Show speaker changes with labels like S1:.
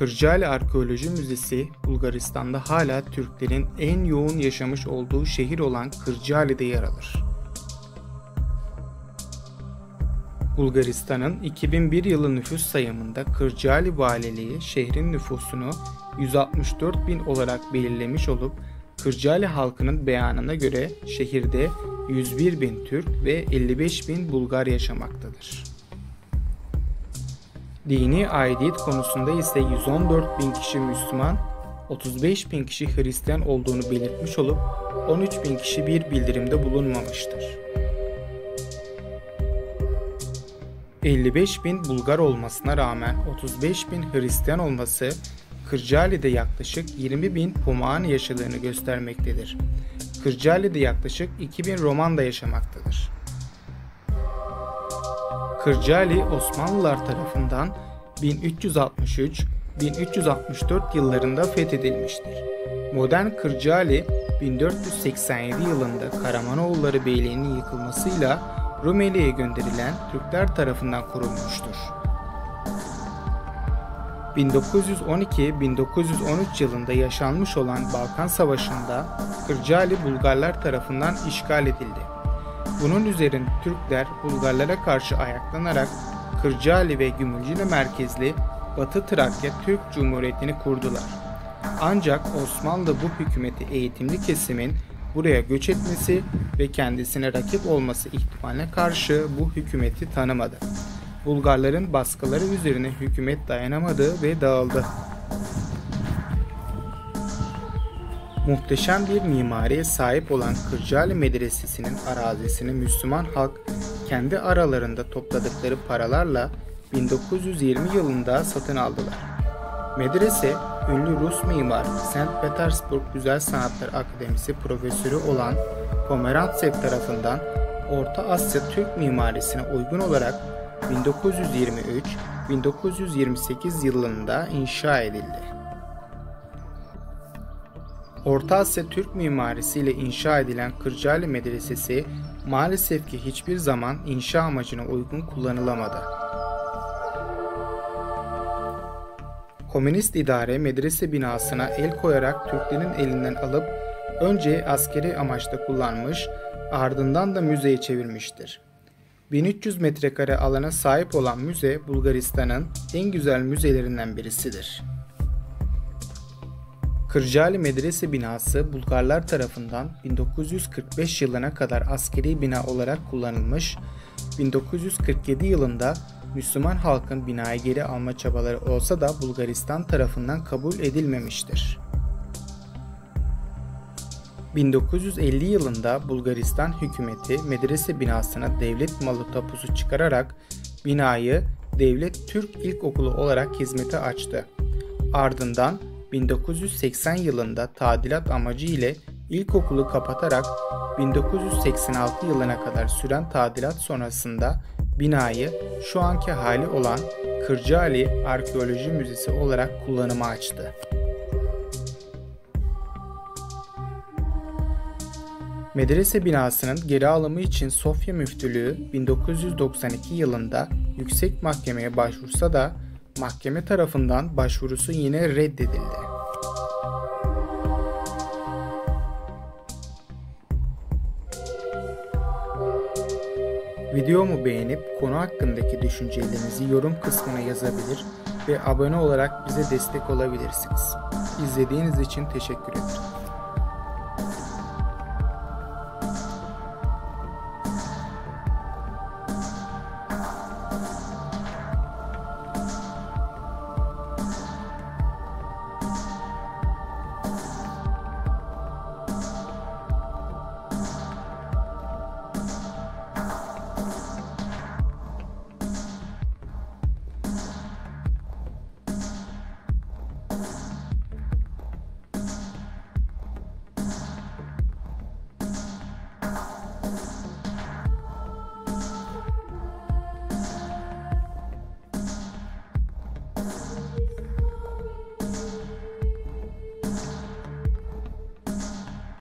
S1: Kırcaali Arkeoloji Müzesi, Bulgaristan'da hala Türklerin en yoğun yaşamış olduğu şehir olan Kırcaali'de yer alır. Bulgaristan'ın 2001 yılı nüfus sayımında Kırcaali Valiliği şehrin nüfusunu 164.000 olarak belirlemiş olup Kırcaali halkının beyanına göre şehirde 101.000 Türk ve 55.000 Bulgar yaşamaktadır. Dini aidiyet konusunda ise 114.000 kişi Müslüman, 35.000 kişi Hristiyan olduğunu belirtmiş olup 13.000 kişi bir bildirimde bulunmamıştır. 55.000 Bulgar olmasına rağmen 35.000 Hristiyan olması Kırcaali'de yaklaşık 20.000 Pomağın yaşadığını göstermektedir. Kırcaali'de yaklaşık 2.000 Roman da yaşamaktadır. Kırcaali Osmanlılar tarafından 1363-1364 yıllarında fethedilmiştir. Modern Kırcaali 1487 yılında Karamanoğulları Beyliği'nin yıkılmasıyla Rumeli'ye gönderilen Türkler tarafından kurulmuştur. 1912-1913 yılında yaşanmış olan Balkan Savaşı'nda Kırcaali Bulgarlar tarafından işgal edildi. Bunun üzerine Türkler Bulgarlara karşı ayaklanarak Kırcaali ve Gümülcine merkezli Batı Trakya Türk Cumhuriyeti'ni kurdular. Ancak Osmanlı bu hükümeti eğitimli kesimin buraya göç etmesi ve kendisine rakip olması ihtimaline karşı bu hükümeti tanımadı. Bulgarların baskıları üzerine hükümet dayanamadı ve dağıldı. Muhteşem bir mimariye sahip olan Kırcaali Medresesi'nin arazisini Müslüman halk kendi aralarında topladıkları paralarla 1920 yılında satın aldılar. Medrese, ünlü Rus mimar St. Petersburg Güzel Sanatlar Akademisi profesörü olan Pomerantsev tarafından Orta Asya Türk mimarisine uygun olarak 1923-1928 yılında inşa edildi. Orta Asya Türk mimarisiyle inşa edilen Kırcaali Medresesi maalesef ki hiçbir zaman inşa amacına uygun kullanılamadı. Komünist idare medrese binasına el koyarak Türklerin elinden alıp önce askeri amaçta kullanmış, ardından da müzeye çevirmiştir. 1300 metrekare alana sahip olan müze Bulgaristan'ın en güzel müzelerinden birisidir. Kırcaali Medrese binası Bulgarlar tarafından 1945 yılına kadar askeri bina olarak kullanılmış, 1947 yılında Müslüman halkın binayı geri alma çabaları olsa da Bulgaristan tarafından kabul edilmemiştir. 1950 yılında Bulgaristan hükümeti medrese binasına devlet malı tapusu çıkararak binayı Devlet Türk İlkokulu olarak hizmete açtı. Ardından 1980 yılında tadilat amacı ile ilkokulu kapatarak 1986 yılına kadar süren tadilat sonrasında binayı şu anki hali olan Kırcaali Arkeoloji Müzesi olarak kullanıma açtı. Medrese binasının geri alımı için Sofya Müftülüğü 1992 yılında Yüksek Mahkeme'ye başvursa da mahkeme tarafından başvurusu yine reddedildi. Videomu beğenip konu hakkındaki düşüncelerinizi yorum kısmına yazabilir ve abone olarak bize destek olabilirsiniz. İzlediğiniz için teşekkür ederim.